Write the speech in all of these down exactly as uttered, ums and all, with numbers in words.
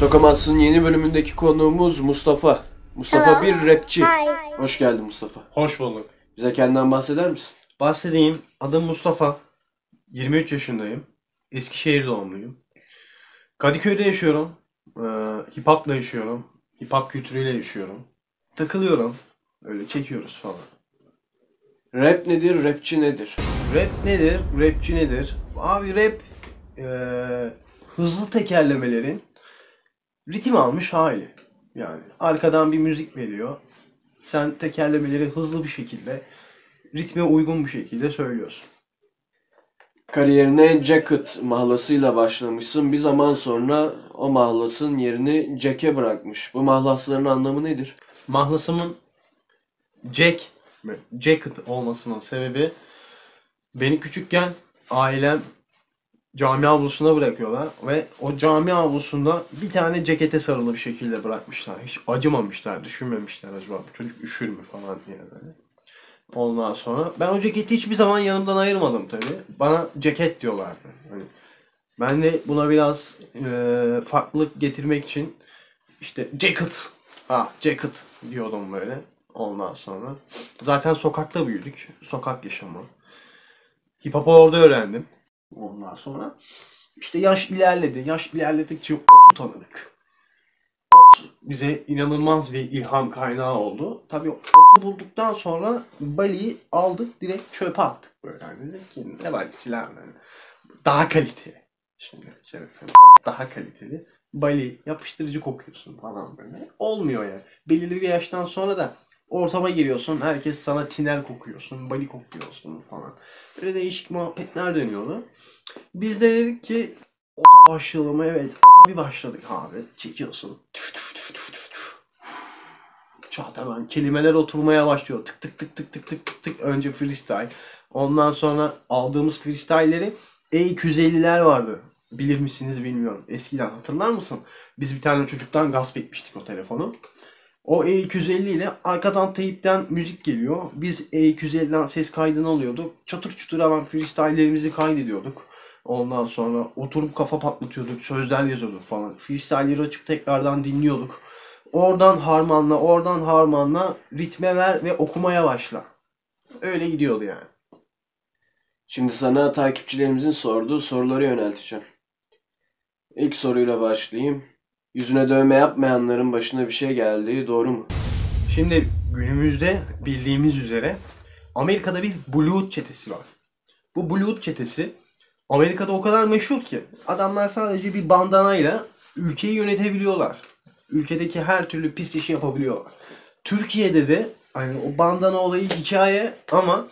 Sokamazsın yeni bölümündeki konuğumuz Mustafa. Mustafa Hello. bir rapçi. Hi. Hoş geldin Mustafa. Hoş bulduk. Bize kendinden bahseder misin? Bahsedeyim. Adım Mustafa. yirmi üç yaşındayım. Eskişehir doğumluyum. Kadıköy'de yaşıyorum. Ee, hip hop'la yaşıyorum. Hip hop kültürüyle yaşıyorum. Takılıyorum. Öyle çekiyoruz falan. Rap nedir, rapçi nedir? Rap nedir? Rapçi nedir? Abi rap ee, hızlı tekerlemelerin ritim almış hali. Yani arkadan bir müzik veriyor. Sen tekerlemeleri hızlı bir şekilde, ritme uygun bir şekilde söylüyorsun. Kariyerine Jacket mahlasıyla başlamışsın. Bir zaman sonra o mahlasın yerini Jack'e bırakmış. Bu mahlasların anlamı nedir? Mahlasımın Jack, Jacket olmasının sebebi beni küçükken ailem cami avlusuna bırakıyorlar ve o cami avlusunda bir tane cekete sarılı bir şekilde bırakmışlar. Hiç acımamışlar, düşünmemişler acaba bu çocuk üşür mü falan diye böyle. Ondan sonra ben o ceketi hiçbir zaman yanımdan ayırmadım tabii. Bana ceket diyorlardı. Hani ben de buna biraz e, farklılık getirmek için işte jacket, ha jacket diyordum böyle. Ondan sonra zaten sokakta büyüdük. Sokak yaşamı. Hip hop'u orada öğrendim. Ondan sonra işte yaş ilerledi. Yaş ilerledikçe otu tanıdık. Ot bize inanılmaz bir ilham kaynağı oldu. Tabii otu bulduktan sonra Bali'yi aldık, direkt çöpe attık böyle. Yani dedik ki ne var silah yani. Daha kaliteli. Şimdi şöyle daha kaliteli. Bali, yapıştırıcı kokuyorsun falan böyle. Olmuyor yani. Belirli bir yaştan sonra da ortama giriyorsun. Herkes sana tiner kokuyorsun. Bali kokuyorsun falan. Böyle değişik muhabbetler dönüyordu. Biz de dedik ki ota başlayalım. Evet, ota bir başladık abi. Çekiyorsun. Tüf tüf tüf tüf tüf tüf. Çat hemen kelimeler oturmaya başlıyor. Tık tık tık tık tık tık tık tık. Önce freestyle. Ondan sonra aldığımız freestyle'leri E iki yüz elliler vardı. Bilir misiniz bilmiyorum. Eskiden hatırlar mısın? Biz bir tane çocuktan gasp etmiştik o telefonu. O E iki yüz elli ile arkadan teyipten müzik geliyor. Biz E iki yüz elliden ses kaydını alıyorduk. Çatır çutur hemen freestyle'lerimizi kaydediyorduk. Ondan sonra oturup kafa patlatıyorduk. Sözler yazıyorduk falan. Freestyle'leri açıp tekrardan dinliyorduk. Oradan harmanla, oradan harmanla, ritme ver ve okumaya başla. Öyle gidiyordu yani. Şimdi sana takipçilerimizin sorduğu soruları yönelteceğim. İlk soruyla başlayayım. Yüzüne dövme yapmayanların başına bir şey geldiği doğru mu? Şimdi günümüzde bildiğimiz üzere Amerika'da bir Blood çetesi var. Bu Blood çetesi Amerika'da o kadar meşhur ki adamlar sadece bir bandanayla ülkeyi yönetebiliyorlar. Ülkedeki her türlü pis işi yapabiliyorlar. Türkiye'de de hani o bandana olayı hikaye ama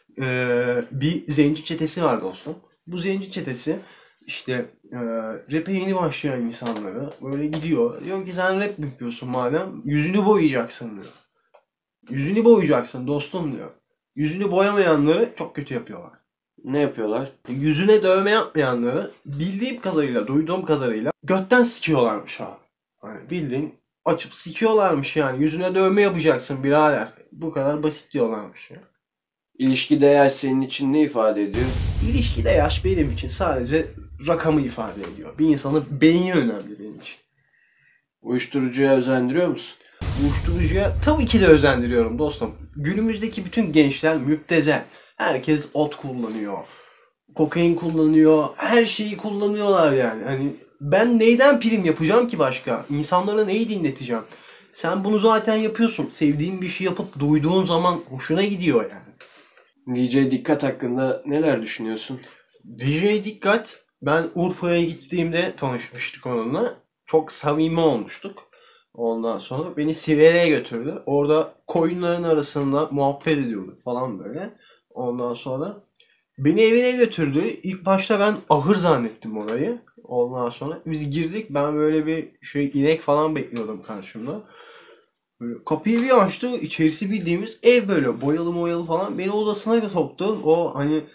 e, bir zenci çetesi var dostum. Bu zenci çetesi işte e, rap'e yeni başlayan insanları böyle gidiyor. Diyor ki sen rap mi yapıyorsun madem? Yüzünü boyayacaksın diyor. Yüzünü boyayacaksın dostum diyor. Yüzünü boyamayanları çok kötü yapıyorlar. Ne yapıyorlar? Yüzüne dövme yapmayanları bildiğim kadarıyla, duyduğum kadarıyla götten sikiyorlarmış abi. Hani bildiğin açıp sikiyorlarmış yani. Yüzüne dövme yapacaksın birader. Bu kadar basit diyorlarmış ya. İlişkide yaş senin için ne ifade ediyor? İlişkide yaş benim için sadece rakamı ifade ediyor. Bir insanın beyni önemli benim için. Uyuşturucuya özendiriyor musun? Uyuşturucuya tabii ki de özendiriyorum dostum. Günümüzdeki bütün gençler müptezel. Herkes ot kullanıyor. Kokain kullanıyor. Her şeyi kullanıyorlar yani. Hani ben neyden prim yapacağım ki başka? İnsanlara neyi dinleteceğim? Sen bunu zaten yapıyorsun. Sevdiğin bir şey yapıp duyduğun zaman hoşuna gidiyor yani. D J Dikkat hakkında neler düşünüyorsun? D J Dikkat, ben Urfa'ya gittiğimde tanışmıştık onunla. Çok samimi olmuştuk. Ondan sonra beni Sivere'ye götürdü. Orada koyunların arasında muhabbet ediyorduk falan böyle. Ondan sonra beni evine götürdü. İlk başta ben ahır zannettim orayı. Ondan sonra biz girdik. Ben böyle bir şey inek falan bekliyordum karşımda. Böyle kapıyı bir açtı. İçerisi bildiğimiz ev böyle boyalı boyalı falan. Beni odasına soktu. O hani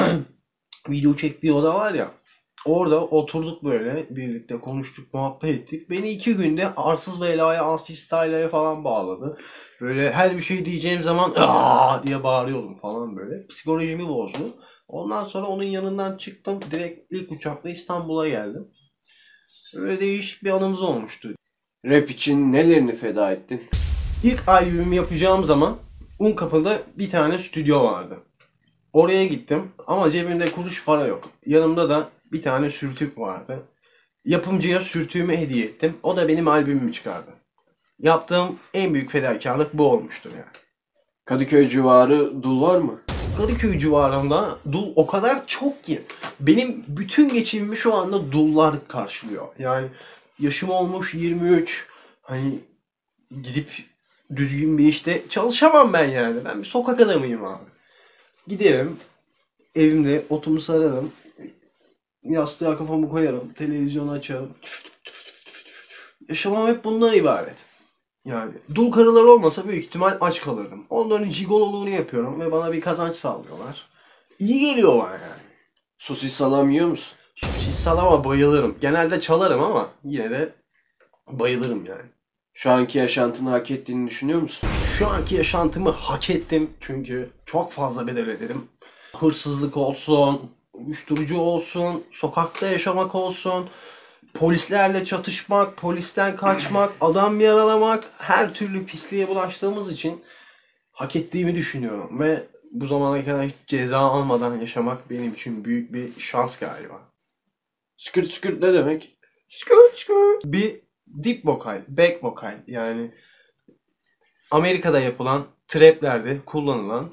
video çektiği oda var ya. Orada oturduk böyle birlikte konuştuk, muhabbet ettik. Beni iki günde arsız belaya, arsız taylaya falan bağladı. Böyle her bir şey diyeceğim zaman aa diye bağırıyordum falan böyle. Psikolojimi bozdu. Ondan sonra onun yanından çıktım. Direkt ilk uçakla İstanbul'a geldim. Öyle değişik bir anımız olmuştu. Rap için nelerini feda ettin? İlk albümümü yapacağım zaman Unkapı'da bir tane stüdyo vardı. Oraya gittim ama cebimde kuruş para yok. Yanımda da bir tane sürtük vardı. Yapımcıya sürtüğümü hediye ettim. O da benim albümümü çıkardı. Yaptığım en büyük fedakarlık bu olmuştur yani. Kadıköy civarı dul var mı? Kadıköy civarında dul o kadar çok ki benim bütün geçimimi şu anda dullar karşılıyor. Yani yaşım olmuş yirmi üç. Hani gidip düzgün bir işte çalışamam ben yani. Ben bir sokak adamıyım abi. Giderim evimde otumu sararım. Yastığa kafamı koyarım. Televizyonu açarım. Yaşamam hep bundan ibaret. Yani dul karılar olmasa büyük ihtimal aç kalırdım. Onların jigololuğunu yapıyorum ve bana bir kazanç sağlıyorlar. İyi geliyor bana yani. Sosis salam yiyor musun? Sosis salama bayılırım. Genelde çalarım ama yine de bayılırım yani. Şu anki yaşantını hak ettiğini düşünüyor musun? Şu anki yaşantımı hak ettim çünkü çok fazla bedel ödedim. Hırsızlık olsun, uyuşturucu olsun, sokakta yaşamak olsun, polislerle çatışmak, polisten kaçmak, adam yaralamak, her türlü pisliğe bulaştığımız için hak ettiğimi düşünüyorum ve bu zamana kadar hiç ceza almadan yaşamak benim için büyük bir şans galiba. Skırt skırt ne demek? Skrt skrt. Bir dip vokal, back vokal yani Amerika'da yapılan traplerde kullanılan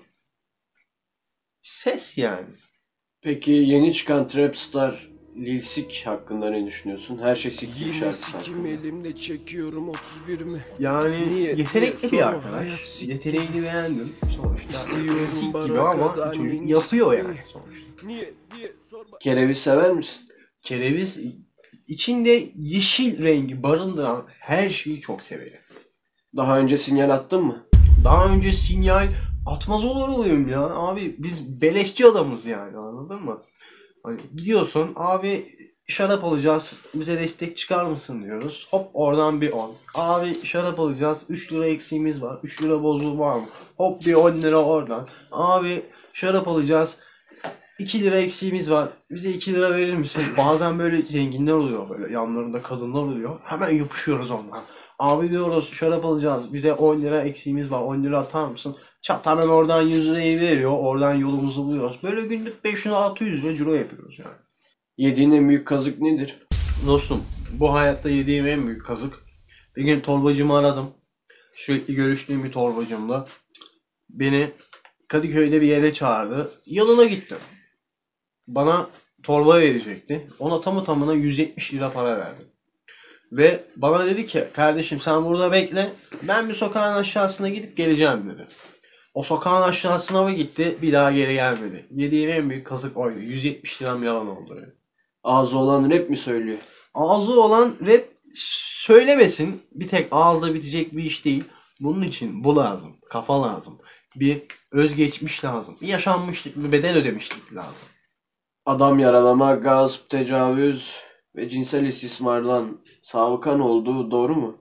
ses yani. Peki yeni çıkan trap star Lil Sik hakkında ne düşünüyorsun? Her şey sik gibi Yine şarkısı sikim hakkında. elimde çekiyorum otuz bir mi? Yani Niye? yetenekli Niye? bir Sorma, arkadaş. hayat sik Yeteneğini gibi. beğendim. Sonuçta İstiyorum sik gibi barakadan ama çocuk minik yapıyor sikmeyi. yani sonuçta. Niye diye sorma. Kereviz sever misin? Kereviz içinde yeşil rengi barındıran her şeyi çok severim. Daha önce sinyal attın mı? Daha önce sinyal atmaz olur muyum ya? Abi biz beleşçi adamız yani anladın mı? Hani gidiyorsun abi şarap alacağız bize destek çıkar mısın diyoruz. Hop oradan bir on. Abi şarap alacağız üç lira eksiğimiz var. üç lira bozul var mı? Hop bir on lira oradan. Abi şarap alacağız iki lira eksiğimiz var. Bize iki lira verir misin? Bazen böyle zenginler oluyor böyle yanlarında kadınlar oluyor. Hemen yapışıyoruz ondan. Abi diyoruz şarap alacağız. Bize on lira eksiğimiz var. on lira atar mısın? Çat hemen oradan yüz lirayı veriyor. Oradan yolumuzu buluyoruz. Böyle günlük beş yüz altı yüz lira ciro yapıyoruz yani. Yediğin en büyük kazık nedir? Dostum bu hayatta yediğim en büyük kazık. Bir gün torbacımı aradım. Sürekli görüştüğüm bir torbacımla. Beni Kadıköy'de bir yere çağırdı. Yanına gittim. Bana torba verecekti. Ona tamı tamına yüz yetmiş lira para verdim. Ve bana dedi ki kardeşim sen burada bekle. Ben bir sokağın aşağısına gidip geleceğim dedi. O sokağın aşağısına mı gitti bir daha geri gelmedi. Yediğim en büyük kazık oydu. yüz yetmiş liram yalan oldu. Yani. Ağzı olan rap mi söylüyor? Ağzı olan rap söylemesin. Bir tek ağızla bitecek bir iş değil. Bunun için bu lazım. Kafa lazım. Bir özgeçmiş lazım. Bir yaşanmışlık, bir bedel ödemişlik lazım. Adam yaralama, gasp, tecavüz ve cinsel istismardan savıkan olduğu doğru mu?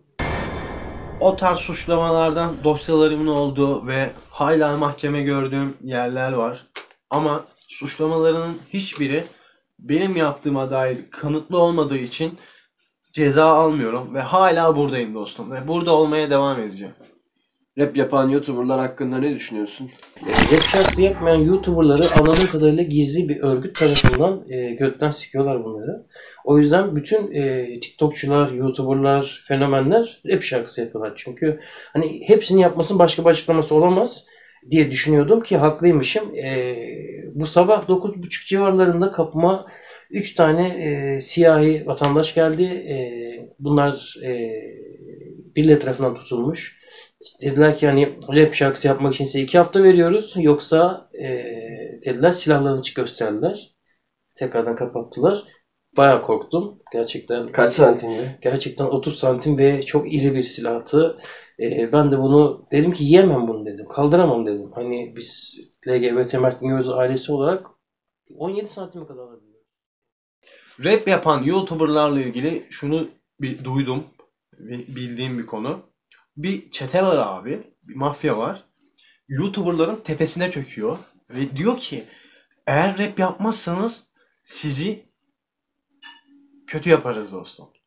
O tarz suçlamalardan dosyalarımın olduğu ve hala mahkeme gördüğüm yerler var. Ama suçlamalarının hiçbiri benim yaptığıma dair kanıtlı olmadığı için ceza almıyorum ve hala buradayım dostum ve burada olmaya devam edeceğim. Rap yapan YouTuber'lar hakkında ne düşünüyorsun? Rap şarkısı yapmayan YouTuber'ları anladığım kadarıyla gizli bir örgüt tarafından e, gökten sikiyorlar bunları. O yüzden bütün e, TikTokçular, YouTuber'lar, fenomenler rap şarkısı yapıyorlar. Çünkü hani hepsini yapmasının başka bir açıklaması olamaz diye düşünüyordum ki haklıymışım. E, bu sabah dokuz buçuk civarlarında kapıma üç tane e, siyahi vatandaş geldi. E, bunlar e, birileri tarafından tutulmuş. Dediler ki hani rap şarkısı yapmak için size iki hafta veriyoruz. Yoksa e, dediler silahlarını çık gösterdiler. Tekrardan kapattılar. Bayağı korktum. Gerçekten. Kaç santimde? Gerçekten otuz santim ve çok iri bir silahtı. E, ben de bunu dedim ki yiyemem bunu dedim. Kaldıramam dedim. Hani biz L G B T Mert Mioz ailesi olarak on yedi santime kadar alabiliyoruz. Rap yapan YouTuber'larla ilgili şunu bir duydum. Bildiğim bir konu. Bir çete var abi. Bir mafya var. YouTuber'ların tepesine çöküyor. Ve diyor ki eğer rap yapmazsanız sizi kötü yaparız dostum.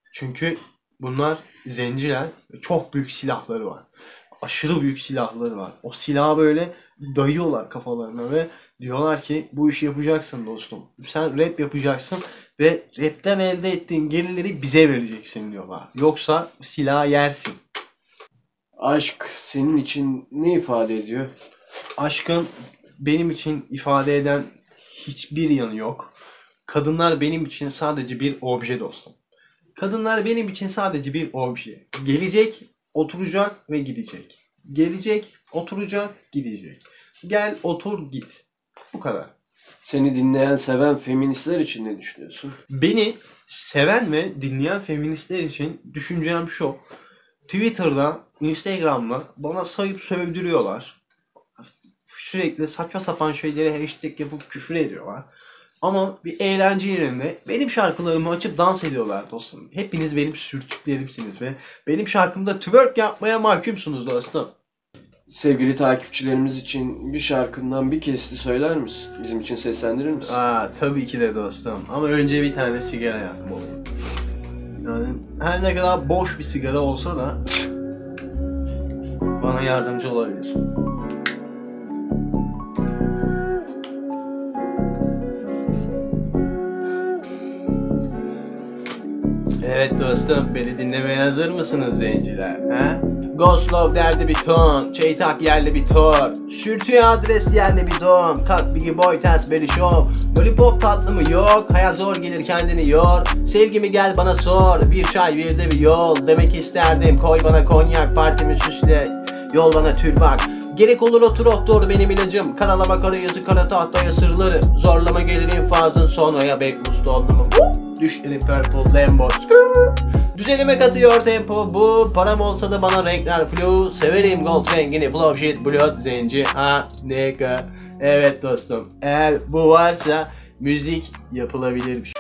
Çünkü bunlar zenciler ve çok büyük silahları var. Aşırı büyük silahları var. O silahı böyle dayıyorlar kafalarına ve diyorlar ki bu işi yapacaksın dostum. Sen rap yapacaksın ve rapten elde ettiğin gelirleri bize vereceksin diyorlar. Yoksa silahı yersin. Aşk senin için ne ifade ediyor? Aşkın benim için ifade eden hiçbir yanı yok. Kadınlar benim için sadece bir obje dostum. Kadınlar benim için sadece bir obje. Gelecek, oturacak ve gidecek. Gelecek, oturacak, gidecek. Gel, otur, git. Bu kadar. Seni dinleyen, seven feministler için ne düşünüyorsun? Beni seven ve dinleyen feministler için düşüncem şu. Twitter'da, Instagram'da bana sayıp sövdürüyorlar. Sürekli saçma sapan şeylere hashtag yapıp küfür ediyorlar. Ama bir eğlence yerinde benim şarkılarımı açıp dans ediyorlar dostum. Hepiniz benim sürtüklerimsiniz ve benim şarkımda twerk yapmaya mahkumsunuz dostum. Sevgili takipçilerimiz için bir şarkından bir kesiti söyler misin? Bizim için seslendirir misin? Aa tabii ki de dostum. Ama önce bir tane sigara yakmalıyım. Yani her ne kadar boş bir sigara olsa da bana yardımcı olabilir. Evet dostum, beni dinlemeye hazır mısınız zenciler? He? Goslow derdi bir ton, Çeytak yerli bir tor, sürtüyor adres yerli bir dom, kalk bigi boy ters beri show, lollipop tatlı mı yok, hayat zor gelir kendini yor, sevgimi gel bana sor, bir çay bir de bir yol, demek isterdim koy bana konyak, partimi süsle, yol bana tür bak. Gerek olur otur doktor benim ilacım. Karalama kara yazı kara tahtaya sırları. Zorlama gelir infazın sonraya backlist oldu mu? Düşleri purple lambo. Düzenime katıyor tempo bu. Param olsa da bana renkler flu. Severim gold rengini flow shit blood zenci. Ha nigga. Evet dostum. Eğer bu varsa müzik yapılabilir.